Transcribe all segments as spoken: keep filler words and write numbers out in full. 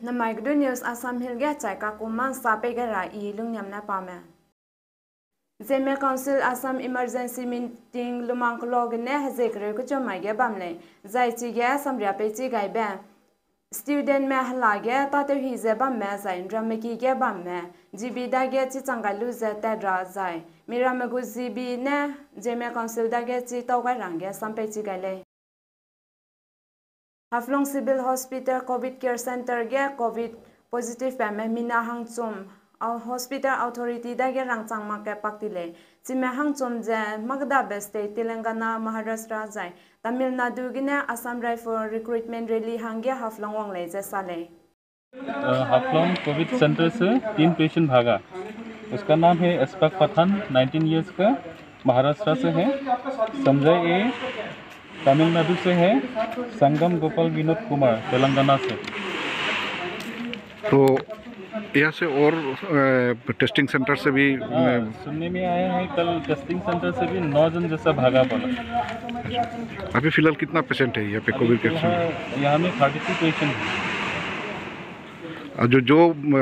Namaigu News Assam Hilga Chaika Kuman Sapegara I Lungyamna Pame. Zeme Council Assam Emergency Meeting Lumangkologne Hazekre Kuchomaiga Bamle. Zaitiga Samria Peti Gaibe. Student Mehalage Tatu Hizeba Meza Dramaki Gabame. Jibi Dageti Tangaluza Tedra Zai. Miramagu Zibi Ne. Zeme Council Dageti Togaranga Sampeti Gale. Haflong Civil Hospital COVID Care Center ge COVID positive pame mina hangchum au hospital authority da ge rangchang ma ke paktile chime hangchum je Magda State Telangana Maharashtra jai Tamil Nadu gine Assam Rifle recruitment rally hange haflong wang le je sale Haflong Covid centre से तीन patient भागा। उसका नाम है Ashfaq Pathan nineteen years का, महाराष्ट्र से है। संजय ए तमिलनाडु से है। संगम गोपाल विनोद कुमार तेलंगाना से। तो यहाँ से और टेस्टिंग सेंटर से भी सुनने में आया है कल टेस्टिंग सेंटर से भी नौ जन जैसा भागा पड़ा। अभी फिलहाल कितना पेशेंट है यहाँ पे कोविड के? यहाँ में थर्टी टू पेशेंट है। जो जो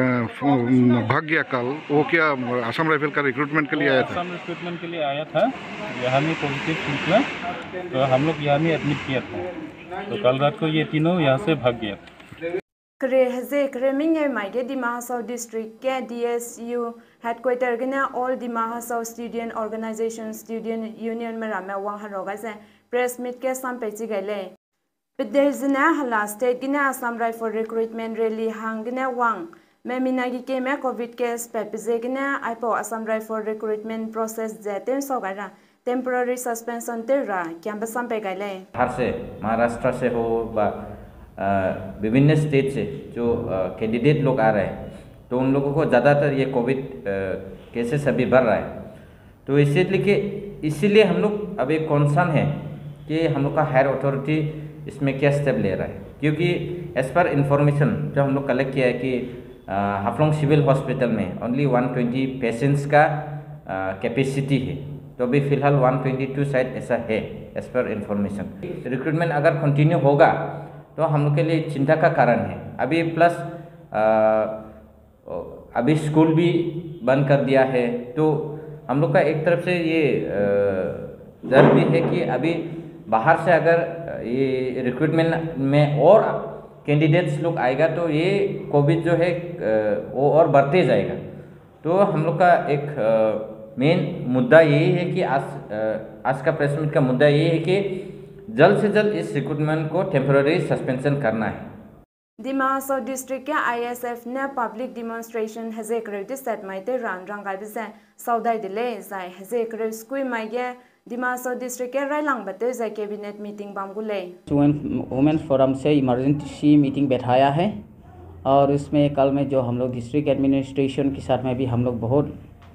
भाग गया कल वो क्या असम राइफल का रिक्रूटमेंट के लिए आया था? असम रिक्रूटमेंट के लिए आया था। यहाँ में पॉजिटिव निकला तो हम लोग यहाँ में एडमिट किया था। तो कल रात को ये तीनों यहाँ से भाग गया। करे हजे करे मिंगे माइगे दिमा हासाव डिस्ट्रिक्ट के डीएसयू हेडक्वार्टर गने all Dima Hasao student organisation student union में रामे वांग हरोगा से प्रेस मीट के संपेची गले विद्यार्थी हला स्टेट गिने असम राइफल रिक्रूटमेंट रैली हांगने वांग में मिनागी के में कोविड केस पेपिजे गिने आइपो असम राइफल रिक्रूटमेंट प्रोसेस जेते सोगारा टेम्पररी सस्पेंशन तेरा कैंप संपे गले बाहर से महाराष्ट्र से हो बा विभिन्न स्टेट से जो कैंडिडेट लोग आ रहे हैं तो उन लोगों को ज़्यादातर ये कोविड केसेस अभी बढ़ रहा है। तो इसीलिए कि इसीलिए हम लोग अभी कॉन्सर्न है कि हम लोग का हायर अथॉरिटी इसमें क्या स्टेप ले रहा है, क्योंकि एज पर इंफॉर्मेशन जो हम लोग कलेक्ट किया है कि हाफलॉन्ग सिविल हॉस्पिटल में ओनली वन ट्वेंटी पेशेंट्स का कैपेसिटी है। तो अभी फ़िलहाल वन ट्वेंटी टू शायद ऐसा है एज पर इंफॉर्मेशन। रिक्रूटमेंट अगर कंटिन्यू होगा तो हम लोग के लिए चिंता का कारण है। अभी प्लस आ, अभी स्कूल भी बंद कर दिया है तो हम लोग का एक तरफ से ये डर भी है कि अभी बाहर से अगर ये रिक्रूटमेंट में और कैंडिडेट्स लोग आएगा तो ये कोविड जो है वो और बढ़ते जाएगा। तो हम लोग का एक मेन मुद्दा यही है कि आज आज का प्रेस मीट का मुद्दा यही है कि जल्द से जल्द इस रिक्रूटमेंट को टेम्पररी सस्पेंशन करना है। दिमा हासाव डिस्ट्रिक्ट के आईएसएफ ने पब्लिक डिमॉन्स्ट्रेशन हजे करे सेट माइते रान रंगाई बिसे सौदाई दिले जाय हजे करे स्कूल माइगे दिमा हासाव डिस्ट्रिक्ट के राइलांग बते जाय कैबिनेट मीटिंग बांगुले वुमेन फोरम से इमरजेंसी मीटिंग बैठाया है और उसमें कल में जो हम लोग डिस्ट्रिक्ट एडमिनिस्ट्रेशन के साथ में भी हम लोग बहुत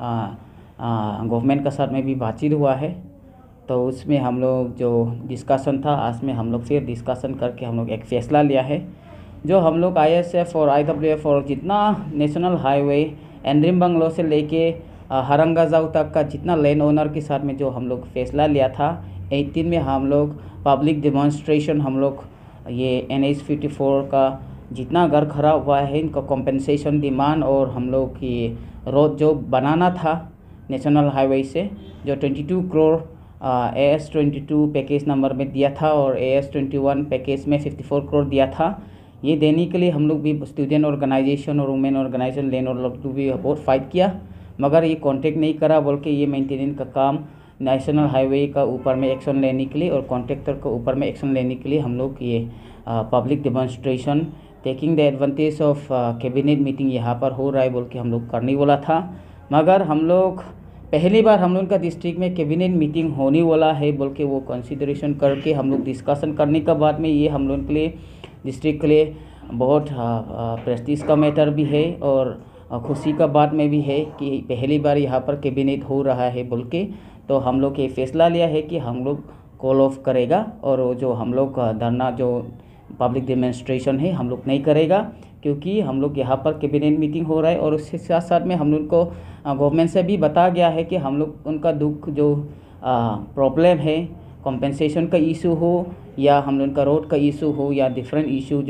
गवर्नमेंट के साथ में भी बातचीत हुआ है। तो उसमें हम लोग जो डिस्कशन था आज में हम लोग फिर डिस्कशन करके हम लोग एक फ़ैसला लिया है जो हम लोग आईएसएफ और आईडब्ल्यूएफ और जितना नेशनल हाईवे एंड्रीम बंगलो से लेके हरंगाजाऊ तक का जितना लैंड ओनर के साथ में जो हम लोग फैसला लिया था अठारह में हम लोग पब्लिक डिमॉन्स्ट्रेशन हम लोग ये एन एच फिफ्टी फोर का जितना घर खराब हुआ है इनका कॉम्पेंसेशन डिमांड और हम लोग ये रोड जो बनाना था नेशनल हाईवे से जो बाईस crore A S twenty two package number में दिया था और A S twenty one package में चौवन करोड़ दिया था। ये देने के लिए हम लोग भी स्टूडेंट ऑर्गेनाइजेशन और वुमेन ऑर्गेनाइजेशन लेन और लोग भी बहुत फाइट किया मगर ये कांटेक्ट नहीं करा बोल के ये मेंटेनेंस का काम नेशनल हाईवे का ऊपर में एक्शन लेने के लिए और कॉन्ट्रैक्टर के ऊपर में एक्शन लेने के लिए हम लोग ये public demonstration taking the advantage of cabinet meeting यहाँ पर हो रहा है बोल के हम लोग करने वाला था। मगर हम लोग पहली बार हम लोग का डिस्ट्रिक्ट में कैबिनेट मीटिंग होने वाला है बोल के वो कंसिडरेशन करके हम लोग डिस्कशन करने के बाद में ये हम लोग के लिए डिस्ट्रिक्ट के लिए बहुत प्रेस्टीज का मैटर भी है और खुशी का बात में भी है कि पहली बार यहाँ पर कैबिनेट हो रहा है बोल के। तो हम लोग ये फैसला लिया है कि हम लोग कॉल ऑफ करेगा और जो हम लोग का धरना जो पब्लिक डेमोन्स्ट्रेशन है हम लोग नहीं करेगा क्योंकि हम लोग यहाँ पर कैबिनेट मीटिंग हो रहा है और उसके साथ साथ में हम लोग को गवर्नमेंट से भी बताया गया है कि हम लोग उनका दुख जो प्रॉब्लम है कॉम्पेंसेशन का इशू हो या हम लोग का रोड का इशू हो या डिफरेंट इशू जो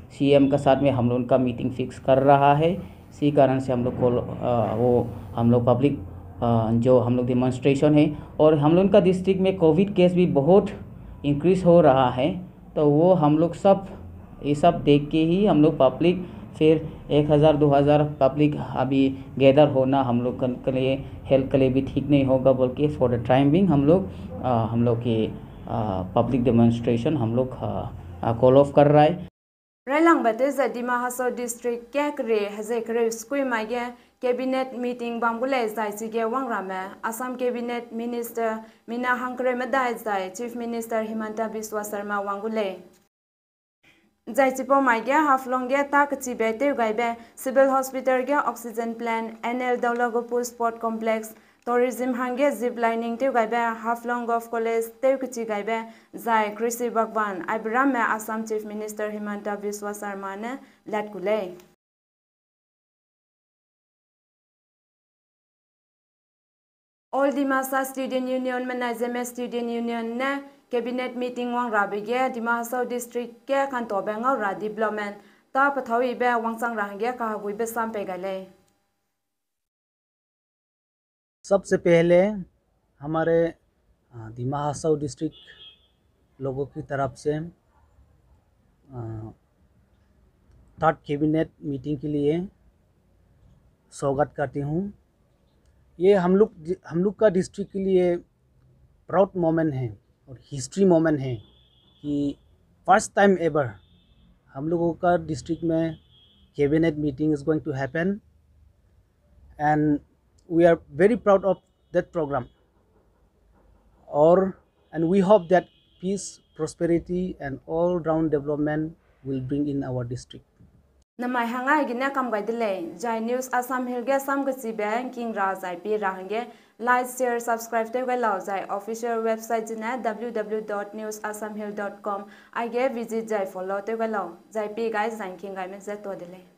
सीएम का साथ में हम लोग उनका मीटिंग फिक्स कर रहा है। इसी कारण से हम लोग को वो हम लोग पब्लिक जो हम लोग डेमोन्स्ट्रेशन है, और हम लोग का डिस्ट्रिक्ट में कोविड केस भी बहुत इंक्रीज़ हो रहा है, तो वो हम लोग सब ये सब देख के ही हम लोग पब्लिक फिर एक हज़ार दो हज़ार पब्लिक अभी गैदर होना हम लोग के लिए हेल्थ के लिए भी ठीक नहीं होगा बोल के फॉर द टाइम बिंग हम लोग हम लोग की पब्लिक डेमोन्स्ट्रेशन हम लोग कॉल ऑफ कर रहा है। Railang Bateza Dima Hasao District Kakre Hazekre Skui Mage Cabinet Meeting Bangule Zai Sige Wangrame Assam Cabinet Minister Mina Hankre Madai Zai Chief Minister Himanta Biswa Sarma Wangule Zai Chipo Mage Haflonge Tak Chibete Gaibe Civil Hospital Ge Oxygen Plant N L Daulagopu Sport Complex Tourism Hange Zip Lining Te Gaibe Haflong Golf College Te Kuchi Gaibe Zai Krisi Bagwan Abraham Assam Chief Minister Himanta Biswa Sarma ne Latkule All Dimasa Student Union Manazeme Student Union ne Cabinet Meeting Wang Rabige Dimasa District ke Kantobenga Ra Development Ta Pathawi be Wangsang Range Kahagui be Sampe Gale सबसे पहले हमारे दिमा Hasao district लोगों की तरफ से third cabinet meeting के लिए स्वागत करती हूँ। ये हम लोग हम लोग का डिस्ट्रिक्ट के लिए प्राउड मोमेंट है और हिस्ट्री मोमेंट है कि फर्स्ट टाइम एवर हम लोगों का डिस्ट्रिक्ट में cabinet meeting is going to happen and we are very proud of that program, or and we hope that peace, prosperity and all round development will bring in our district. Namai hangai gina kam gai dile Jai News Assam Hilge Sam Gasi Bang King Razai Pi Rahange like share subscribe te gai lao Jai official website jina w w w dot news assam hill dot com I ge visit Jai follow te gai lao Jai Pi guys Jai King gai me zeto dile